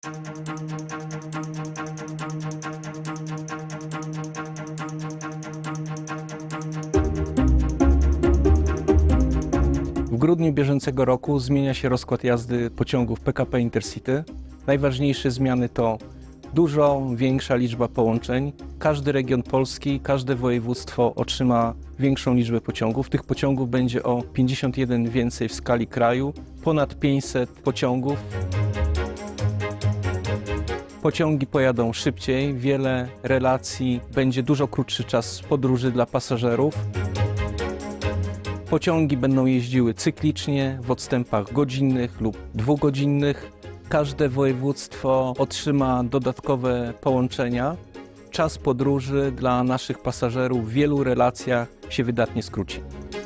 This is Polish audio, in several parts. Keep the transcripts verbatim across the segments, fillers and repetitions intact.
W grudniu bieżącego roku zmienia się rozkład jazdy pociągów P K P Intercity. Najważniejsze zmiany to dużo większa liczba połączeń. Każdy region Polski, każde województwo otrzyma większą liczbę pociągów. Tych pociągów będzie o pięćdziesiąt jeden więcej w skali kraju, ponad pięćset pociągów. Pociągi pojadą szybciej, wiele relacji, będzie dużo krótszy czas podróży dla pasażerów. Pociągi będą jeździły cyklicznie, w odstępach godzinnych lub dwugodzinnych. Każde województwo otrzyma dodatkowe połączenia. Czas podróży dla naszych pasażerów w wielu relacjach się wydatnie skróci.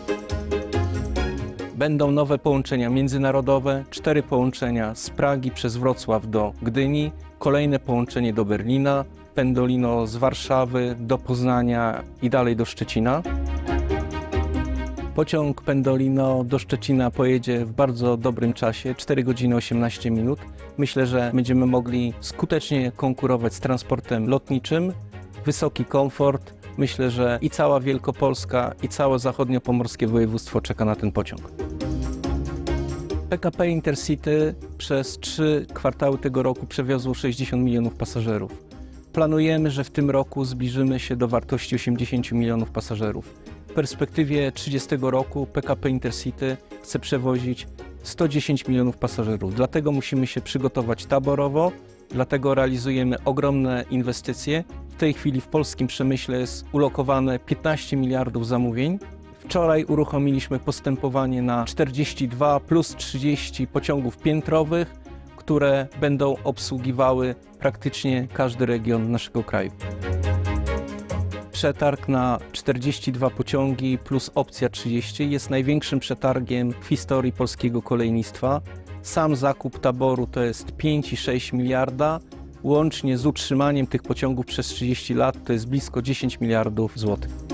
Będą nowe połączenia międzynarodowe, cztery połączenia z Pragi przez Wrocław do Gdyni, kolejne połączenie do Berlina, Pendolino z Warszawy do Poznania i dalej do Szczecina. Pociąg Pendolino do Szczecina pojedzie w bardzo dobrym czasie, cztery godziny osiemnaście minut. Myślę, że będziemy mogli skutecznie konkurować z transportem lotniczym. Wysoki komfort. Myślę, że i cała Wielkopolska, i całe zachodniopomorskie województwo czeka na ten pociąg. P K P Intercity przez trzy kwartały tego roku przewiozło sześćdziesiąt milionów pasażerów. Planujemy, że w tym roku zbliżymy się do wartości osiemdziesięciu milionów pasażerów. W perspektywie trzydziestego roku P K P Intercity chce przewozić sto dziesięć milionów pasażerów. Dlatego musimy się przygotować taborowo, dlatego realizujemy ogromne inwestycje. W tej chwili w polskim przemyśle jest ulokowane piętnaście miliardów zamówień. Wczoraj uruchomiliśmy postępowanie na czterdzieści dwa plus trzydzieści pociągów piętrowych, które będą obsługiwały praktycznie każdy region naszego kraju. Przetarg na czterdzieści dwa pociągi plus opcja trzydzieści jest największym przetargiem w historii polskiego kolejnictwa. Sam zakup taboru to jest pięć i sześć miliarda, łącznie z utrzymaniem tych pociągów przez trzydzieści lat to jest blisko dziesięć miliardów złotych.